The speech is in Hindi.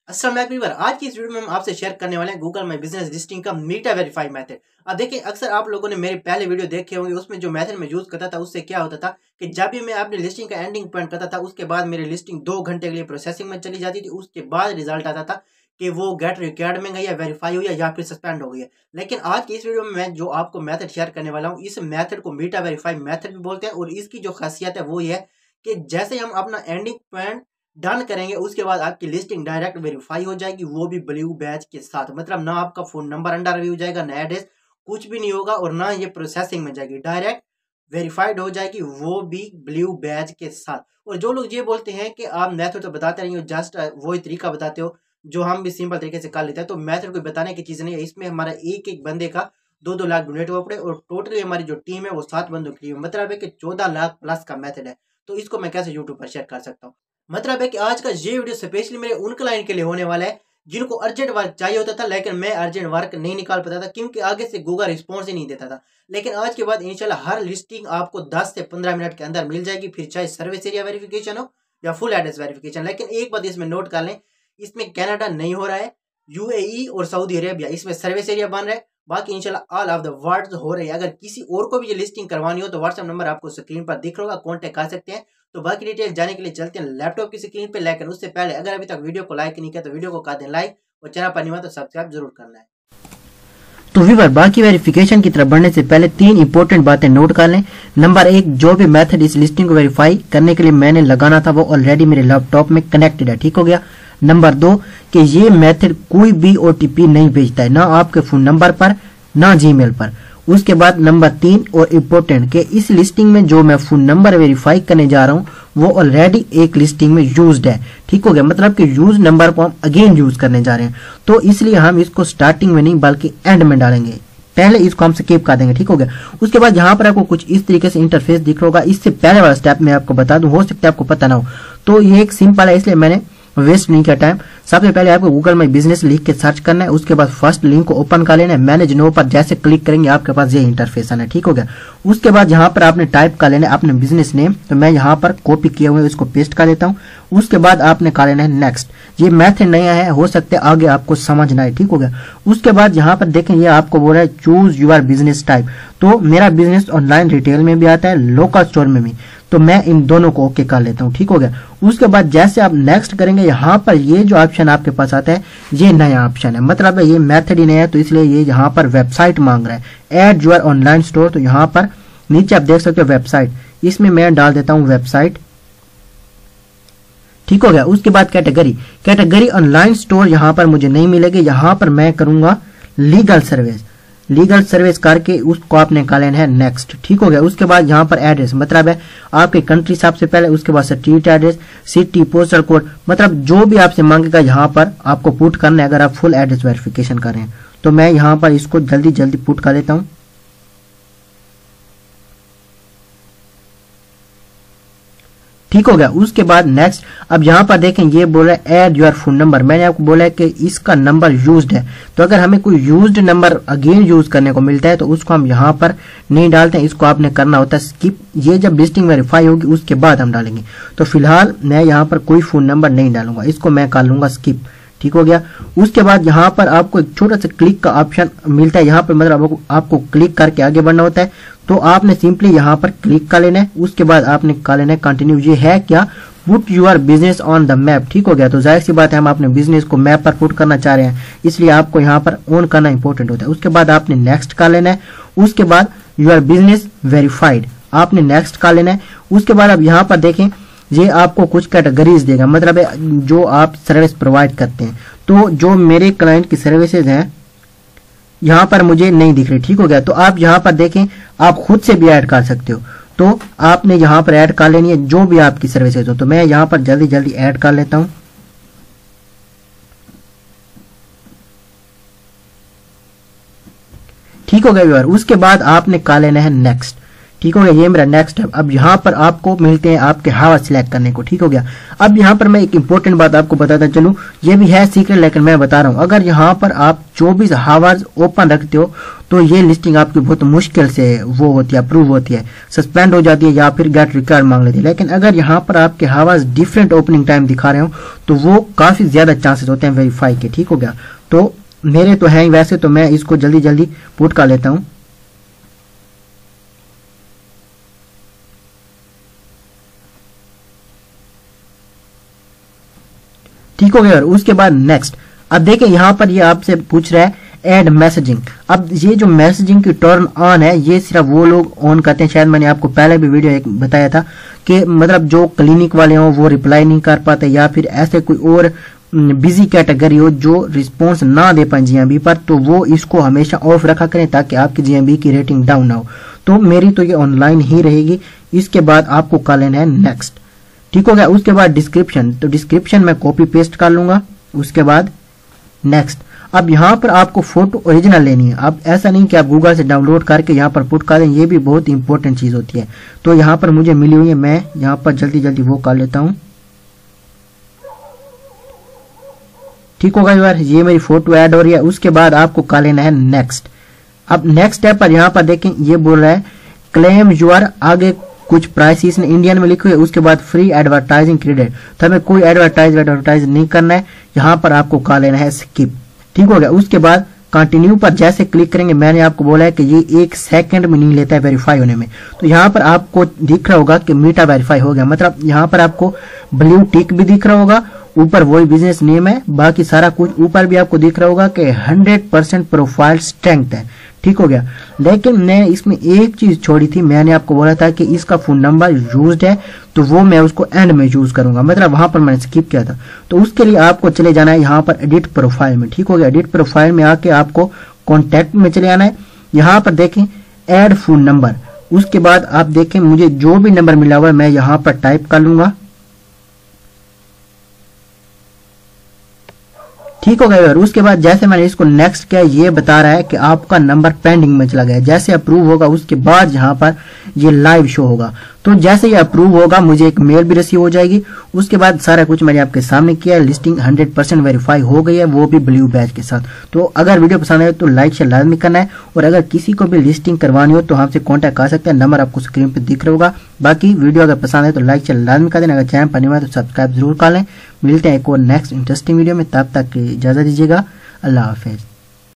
अस्सलाम वालेकुम व्यूअर, आज की इस वीडियो में हम आपसे शेयर करने वाले हैं गूगल माई बिजनेस लिस्टिंग का मीटा वेरीफाई मेथड। अब देखिए, अक्सर आप लोगों ने मेरे पहले वीडियो देखे होंगे, उसमें जो मेथड मैं यूज करता था उससे क्या होता था कि जब भी मैं अपनी लिस्टिंग का एंडिंग पॉइंट करता था उसके बाद मेरी लिस्टिंग 2 घंटे के लिए प्रोसेसिंग में चली जाती थी। उसके बाद रिजल्ट आता था कि वो गेट रिक्वायर्ड में गई है, वेरीफाई हुई है या फिर सस्पेंड हो गई है। लेकिन आज की इस वीडियो में मैं जो आपको मेथड शेयर करने वाला हूँ, इस मेथड को मीटा वेरीफाई मेथड भी बोलते हैं और इसकी जो खासियत है वो ये है कि जैसे हम अपना एंडिंग पॉइंट डन करेंगे उसके बाद आपकी लिस्टिंग डायरेक्ट वेरीफाई हो जाएगी, वो भी ब्लू बैच के साथ। मतलब ना आपका फोन नंबर अंडर रिव्यू जाएगा, ना एड्रेस, कुछ भी नहीं होगा और ना ये प्रोसेसिंग में जाएगी, डायरेक्ट वेरीफाइड हो जाएगी, वो भी ब्लू बैच के साथ। और जो लोग ये बोलते हैं कि आप मेथड तो बताते नहीं हो, जस्ट वही तरीका बताते हो जो हम भी सिंपल तरीके से कर लेते हैं, तो मेथड कोई बताने की चीज़ नहीं है। इसमें हमारा एक एक बंदे का 2-2 लाख डोनेट हुआ पड़े और टोटली हमारी जो टीम है वो 7 बंदों की टीम है। मतलब है कि 14 लाख प्लस का मेथड है। तो इसको मैं कैसे यूट्यूब पर शेयर कर सकता हूँ? मतलब है कि आज का ये वीडियो स्पेशली मेरे उन क्लाइंट के लिए होने वाला है जिनको अर्जेंट वर्क चाहिए होता था, लेकिन मैं अर्जेंट वर्क नहीं निकाल पाता था क्योंकि आगे से गूगल रिस्पॉन्स ही नहीं देता था। लेकिन आज के बाद इंशाल्लाह हर लिस्टिंग आपको 10 से 15 मिनट के अंदर मिल जाएगी, फिर चाहे सर्विस एरिया वेरिफिकेशन हो या फुल एड्रेस वेरिफिकेशन। लेकिन एक बात इसमें नोट कर लें, इसमें कनाडा नहीं हो रहा है, यूएई और सऊदी अरेबिया इसमें सर्विस एरिया बन रहा है। बाकी इंशाल्लाह ऑल ऑफ द वर्ल्ड हो रही है। अगर किसी और को भी ये लिस्टिंग करवानी हो तो व्हाट्सएप नंबर आपको स्क्रीन पर दिख रहा होगा, कॉन्टेक्ट कर सकते हैं। तो बाकी डिटेल जाने के लिए चलते हैं लैपटॉप की स्क्रीन पे। लेकिन उससे पहले अगर अभी तक वीडियो को लाइक नहीं किया तो वीडियो को कर दें लाइक और चैनल पर नहीं हुआ तो सब्सक्राइब जरूर करना है। तो व्यूअर, बाकी वेरिफिकेशन की तरफ बढ़ने से पहले 3 इंपॉर्टेंट बातें नोट कर लें। नंबर 1, जो भी मेथड इस लिस्टिंग को वेरीफाई करने के लिए मैंने लगाना था वो ऑलरेडी मेरे लैपटॉप में कनेक्टेड है, ठीक हो गया। नंबर 2, कि ये मेथड कोई भी ओटीपी नहीं भेजता है, ना आपके फोन नंबर पर ना जीमेल पर। उसके बाद नंबर 3 और इम्पोर्टेंट, कि इस लिस्टिंग में जो मैं फोन नंबर वेरीफाई करने जा रहा हूँ वो ऑलरेडी एक लिस्टिंग में यूज्ड है, ठीक हो गया। मतलब कि यूज नंबर को हम अगेन यूज करने जा रहे हैं, तो इसलिए हम इसको स्टार्टिंग में नहीं बल्कि एंड में डालेंगे। पहले इसको हम स्किप कर देंगे, ठीक हो गया। उसके बाद यहाँ पर आपको कुछ इस तरीके से इंटरफेस दिख रहा होगा। इससे पहले वाला स्टेप मैं आपको बता दूं, हो सकता है आपको पता ना हो, तो ये एक सिंपल है, इसलिए मैंने वेस्ट नहीं किया टाइम। सबसे पहले आपको गूगल माई बिजनेस लिख के सर्च करना है। उसके बाद फर्स्ट लिंक को ओपन कर लेना है। मैनेज नो पर जैसे क्लिक करेंगे आपके पास ये इंटरफेस है, ठीक हो गया। उसके बाद यहाँ पर आपने टाइप कर लेना है अपने बिजनेस नेम, तो मैं यहाँ पर कॉपी किए हुए इसको पेस्ट कर देता हूँ। उसके बाद आपने कर लेना है नेक्स्ट। ये मेथड नया है, हो सकता है आगे आपको समझ ना आए, ठीक हो गया। उसके बाद यहाँ पर देखें, ये आपको बोल रहा है चूज यूर बिजनेस टाइप। तो मेरा बिजनेस ऑनलाइन रिटेल में भी आता है, लोकल स्टोर में भी, तो मैं इन दोनों को ओके कर लेता हूँ, ठीक हो गया। उसके बाद जैसे आप नेक्स्ट करेंगे, यहाँ पर ये जो ऑप्शन आपके पास आता है ये नया ऑप्शन है, मतलब ये मेथड ही नया है, तो इसलिए ये यहाँ पर वेबसाइट मांग रहा है, ऐड यूर ऑनलाइन स्टोर। तो यहाँ पर नीचे आप देख सकते हो वेबसाइट, इसमें मैं डाल देता हूँ वेबसाइट, ठीक हो गया। उसके बाद कैटेगरी ऑनलाइन स्टोर यहाँ पर मुझे नहीं मिलेगी, यहाँ पर मैं करूंगा लीगल सर्विस करके उसको आपने कर लेना है नेक्स्ट, ठीक हो गया। उसके बाद यहाँ पर एड्रेस, मतलब है आपके कंट्री सबसे पहले, उसके बाद street address, city, postal code, मतलब जो भी आपसे मांगेगा यहाँ पर आपको पुट करना है अगर आप फुल एड्रेस वेरिफिकेशन कर रहे हैं। तो मैं यहाँ पर इसको जल्दी पुट कर लेता हूँ, ठीक हो गया। उसके बाद नेक्स्ट, अब यहाँ पर देखें ये बोल रहा है ऐड योर फोन नंबर। मैंने आपको बोला है कि इसका नंबर यूज्ड है, तो अगर हमें कोई यूज्ड नंबर अगेन यूज करने को मिलता है तो उसको हम यहाँ पर नहीं डालते हैं, इसको आपने करना होता है स्किप। ये जब लिस्टिंग वेरीफाई होगी उसके बाद हम डालेंगे। तो फिलहाल मैं यहाँ पर कोई फोन नंबर नहीं डालूंगा, इसको मैं कर लूंगा स्किप, ठीक हो गया। उसके बाद यहाँ पर आपको एक छोटा सा क्लिक का ऑप्शन मिलता है, यहाँ पर मतलब आपको क्लिक करके आगे बढ़ना होता है, तो आपने सिंपली यहाँ पर क्लिक कर लेना है। उसके बाद आपने कर लेना है कंटिन्यू। ये है क्या, put your business on the map, ठीक हो गया। तो जाहिर सी बात है हम अपने बिजनेस को मैप पर पुट करना चाह रहे हैं, इसलिए आपको यहाँ पर ऑन करना इंपॉर्टेंट होता है। उसके बाद आपने नेक्स्ट कर लेना है। उसके बाद यूर बिजनेस वेरीफाइड, आपने नेक्स्ट कर लेना है। उसके बाद अब यहाँ पर देखें, ये आपको कुछ कैटेगरीज देगा, मतलब है जो आप सर्विस प्रोवाइड करते हैं। तो जो मेरे क्लाइंट की सर्विसेज हैं यहाँ पर मुझे नहीं दिख रही, ठीक हो गया। तो आप यहाँ पर देखें, आप खुद से भी ऐड कर सकते हो, तो आपने यहाँ पर ऐड कर लेनी है जो भी आपकी सर्विसेज हो। तो मैं यहाँ पर जल्दी ऐड कर लेता हूँ, ठीक हो गया व्यूअर। उसके बाद आपने कर लेना है नेक्स्ट, ठीक हो गया, ये मेरा नेक्स्ट स्टेप। अब यहाँ पर आपको मिलते हैं आपके हावर्स सिलेक्ट करने को, ठीक हो गया। अब यहाँ पर मैं एक इंपॉर्टेंट बात आपको बताता चलूं, ये भी है सीक्रेट लेकिन मैं बता रहा हूँ, अगर यहाँ पर आप 24 हावर्स ओपन रखते हो तो ये लिस्टिंग आपकी बहुत मुश्किल से वो होती है, अप्रूव होती है, सस्पेंड हो जाती है या फिर गेट रिकॉर्ड मांग लेती है। लेकिन अगर यहाँ पर आपके हावर्स डिफरेंट ओपनिंग टाइम दिखा रहे हो तो वो काफी ज्यादा चांसेस होते हैं वेरीफाई के, ठीक हो गया। तो मेरे तो हैं वैसे, तो मैं इसको जल्दी जल्दी पुट कर लेता हूँ। ठीक हो गया। और उसके बाद नेक्स्ट, अब देखिए यहाँ पर ये आपसे पूछ रहा है ऐड मैसेजिंग। अब ये जो मैसेजिंग की टर्न ऑन है ये सिर्फ वो लोग ऑन करते हैं, शायद मैंने आपको पहले भी वीडियो एक बताया था कि मतलब जो क्लिनिक वाले हो वो रिप्लाई नहीं कर पाते या फिर ऐसे कोई और बिजी कैटेगरी हो जो रिस्पॉन्स ना दे पाए जीएमबी पर, तो वो इसको हमेशा ऑफ रखा करें ताकि आपकी जीएमबी की रेटिंग डाउन ना हो। तो मेरी तो ये ऑनलाइन ही रहेगी। इसके बाद आपको कर लेना है नेक्स्ट, ठीक हो गया। उसके बाद डिस्क्रिप्शन, तो डिस्क्रिप्शन में कॉपी पेस्ट कर लूंगा। उसके बाद नेक्स्ट, अब यहाँ पर आपको फोटो ओरिजिनल लेनी है। अब ऐसा नहीं कि आप गूगल से डाउनलोड करके यहाँ पर पुट कर दें, ये भी बहुत इंपॉर्टेंट चीज होती है। तो यहाँ पर मुझे मिली हुई है, मैं यहाँ पर जल्दी जल्दी वो कर लेता हूँ, ठीक होगा यार, ये मेरी फोटो ऐड हो रही है। उसके बाद आपको कर लेना है नेक्स्ट। अब नेक्स्ट स्टेप पर यहाँ पर देखें ये बोल रहा है क्लेम यूर, आगे कुछ प्राइसेस ने इंडियन में लिखे हुए, उसके बाद फ्री एडवर्टाइजिंग क्रेडिट, तो हमें कोई एडवर्टाइज नहीं करना है, यहाँ पर आपको कर लेना है स्किप, ठीक हो गया। उसके बाद कंटिन्यू पर जैसे क्लिक करेंगे, मैंने आपको बोला है कि ये 1 सेकंड में नहीं लेता है वेरीफाई होने में, तो यहाँ पर आपको दिख रहा होगा कि मीटा वेरीफाई हो गया, मतलब यहाँ पर आपको ब्लू टिक भी दिख रहा होगा, ऊपर वही बिजनेस नेम है, बाकी सारा कुछ ऊपर भी आपको दिख रहा होगा कि 100% प्रोफाइल स्ट्रेंथ है, ठीक हो गया। लेकिन मैं इसमें एक चीज छोड़ी थी, मैंने आपको बोला था कि इसका फोन नंबर यूज्ड है तो वो मैं उसको एंड में यूज करूंगा, मतलब वहां पर मैंने स्किप किया था। तो उसके लिए आपको चले जाना है यहाँ पर एडिट प्रोफाइल में, ठीक हो गया। एडिट प्रोफाइल में आके आपको कॉन्टेक्ट में चले आना है, यहाँ पर देखें एड फोन नंबर। उसके बाद आप देखें मुझे जो भी नंबर मिला हुआ है मैं यहाँ पर टाइप कर लूंगा, ठीक हो गया। और उसके बाद जैसे मैंने इसको नेक्स्ट किया, ये बता रहा है कि आपका नंबर पेंडिंग में चला गया। जैसे अप्रूव होगा उसके बाद यहाँ पर ये लाइव शो होगा, तो जैसे ये अप्रूव होगा मुझे एक मेल भी रिसीव हो जाएगी। उसके बाद सारा कुछ मैंने आपके सामने किया है, लिस्टिंग 100% वेरीफाई हो गई है, वो भी ब्लू बैच के साथ। तो अगर वीडियो पसंद आए तो लाइक शेयर लाजमी करना है, और अगर किसी को भी लिस्टिंग करवानी हो तो हमसे कॉन्टैक्ट कर सकते हैं, नंबर आपको स्क्रीन पर दिख रहा होगा। बाकी वीडियो अगर पसंद है तो लाइक शेयर लाजमी कर देना, अगर चैनल पर नहीं हुआ तो सब्सक्राइब जरूर कर लें। मिलते हैं एक और नेक्स्ट इंटरेस्टिंग वीडियो में, तब तक इजाजत दीजिएगा, अल्लाह हाफिज।